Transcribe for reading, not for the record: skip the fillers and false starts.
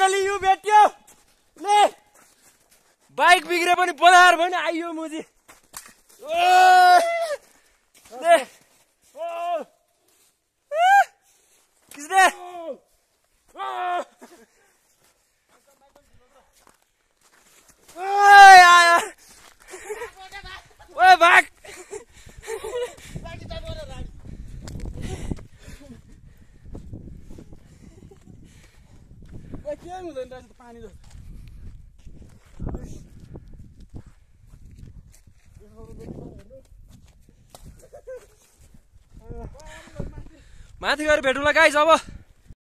finally you भेट्यो ले bike बिग्रे पनि बनाएर पनि आइयो मुजी ले किसले आया ओए भाग के हुँदैन रहेछ पानी जस्तो माथि गएर भेटौँला गाइस अब